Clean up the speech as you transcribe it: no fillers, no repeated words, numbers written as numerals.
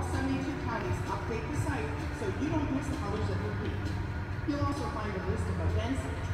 all 72 counties update the site so you don't miss the colors of your week. You'll also find a list of events,